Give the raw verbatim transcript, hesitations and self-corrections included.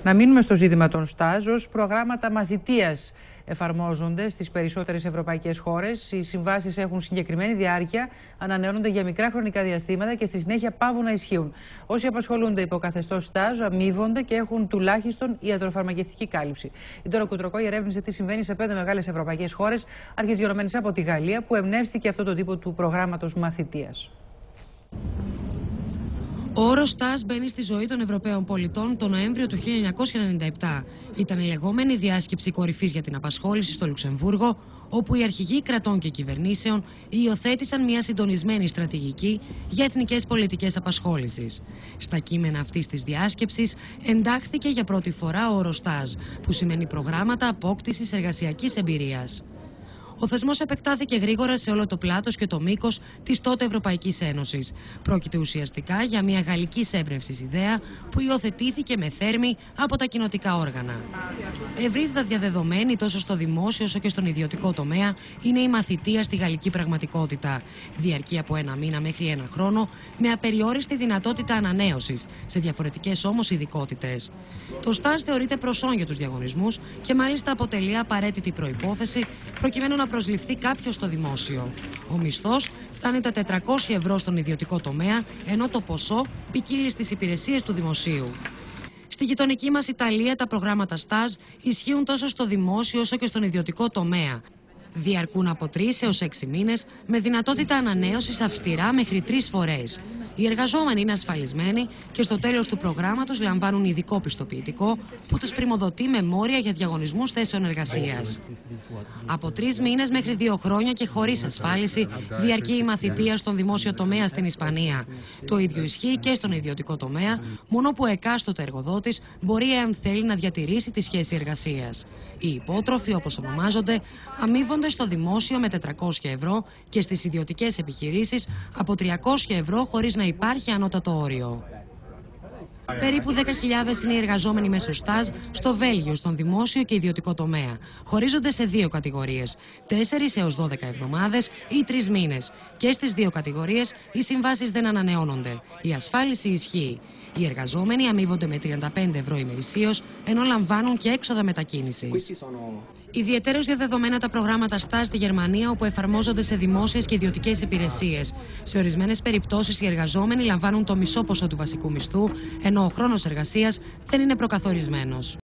Να μείνουμε στο ζήτημα των στάζ. Ως προγράμματα μαθητείας εφαρμόζονται στις περισσότερες ευρωπαϊκές χώρες. Οι συμβάσεις έχουν συγκεκριμένη διάρκεια, ανανεώνονται για μικρά χρονικά διαστήματα και στη συνέχεια παύουν να ισχύουν. Όσοι απασχολούνται υπό καθεστώς στάζ αμείβονται και έχουν τουλάχιστον ιατροφαρμακευτική κάλυψη. Η Ντόρα Κουτροκόη ερεύνησε τι συμβαίνει σε πέντε μεγάλες ευρωπαϊκές χώρες, αρχιζορωμένες από τη Γαλλία, που εμπνεύστηκε αυτό το τύπο του προγράμματος μαθητείας. Ο όρος στάζ μπαίνει στη ζωή των Ευρωπαίων πολιτών το Νοέμβριο του χίλια εννιακόσια ενενήντα επτά. Ήταν η λεγόμενη διάσκεψη κορυφής για την απασχόληση στο Λουξεμβούργο, όπου οι αρχηγοί κρατών και κυβερνήσεων υιοθέτησαν μια συντονισμένη στρατηγική για εθνικές πολιτικές απασχόλησης. Στα κείμενα αυτής της διάσκεψης εντάχθηκε για πρώτη φορά ο όρος στάζ, που σημαίνει προγράμματα απόκτησης εργασιακής εμπειρίας. Ο θεσμός επεκτάθηκε γρήγορα σε όλο το πλάτος και το μήκος της τότε Ευρωπαϊκής Ένωσης. Πρόκειται ουσιαστικά για μια γαλλικής έμπνευσης ιδέα που υιοθετήθηκε με θέρμη από τα κοινοτικά όργανα. Ευρύτερα διαδεδομένη τόσο στο δημόσιο όσο και στον ιδιωτικό τομέα είναι η μαθητεία στη γαλλική πραγματικότητα. Διαρκεί από ένα μήνα μέχρι ένα χρόνο, με απεριόριστη δυνατότητα ανανέωσης, σε διαφορετικές όμως ειδικότητες. Το στάζ θεωρείται προσόν για τους διαγωνισμούς και μάλιστα αποτελεί απαραίτητη προϋπόθεση προκειμένου να προσληφθεί κάποιος στο δημόσιο. Ο μισθός φτάνει τα τετρακόσια ευρώ στον ιδιωτικό τομέα, ενώ το ποσό ποικίλει στις υπηρεσίες του δημοσίου. Στη γειτονική μας Ιταλία τα προγράμματα στάζ ισχύουν τόσο στο δημόσιο όσο και στον ιδιωτικό τομέα. Διαρκούν από τρεις έως έξι μήνες, με δυνατότητα ανανέωσης αυστηρά μέχρι τρεις φορές. Οι εργαζόμενοι είναι ασφαλισμένοι και στο τέλος του προγράμματος λαμβάνουν ειδικό πιστοποιητικό που τους πριμοδοτεί με μόρια για διαγωνισμούς θέσεων εργασίας. Από τρεις μήνες μέχρι δύο χρόνια και χωρίς ασφάλιση διαρκεί η μαθητεία στον δημόσιο τομέα στην Ισπανία. Το ίδιο ισχύει και στον ιδιωτικό τομέα, μόνο που εκάστοτε εργοδότης μπορεί, εάν θέλει, να διατηρήσει τη σχέση εργασίας. Οι υπότροφοι, όπως ονομάζονται, αμείβονται στο δημόσιο με τετρακόσια ευρώ και στις ιδιωτικές επιχειρήσεις από τριακόσια ευρώ χωρίς να υπάρχει ανώτατο όριο. Περίπου δέκα χιλιάδες είναι οι εργαζόμενοι μέσω στάζ στο Βέλγιο, στον δημόσιο και ιδιωτικό τομέα. Χωρίζονται σε δύο κατηγορίες, τέσσερις έως δώδεκα εβδομάδες ή τρεις μήνες. Και στις δύο κατηγορίες οι συμβάσεις δεν ανανεώνονται. Η ασφάλιση ισχύει. Οι εργαζόμενοι αμείβονται με τριάντα πέντε ευρώ ημερησίως, ενώ λαμβάνουν και έξοδα μετακίνησης. Ιδιαιτέρως διαδεδομένα τα προγράμματα στάζ στη Γερμανία, όπου εφαρμόζονται σε δημόσιες και ιδιωτικές υπηρεσίες. Σε ορισμένες περιπτώσεις οι εργαζόμενοι λαμβάνουν το μισό ποσό του βασικού μισθού, ενώ ο χρόνος εργασίας δεν είναι προκαθορισμένος.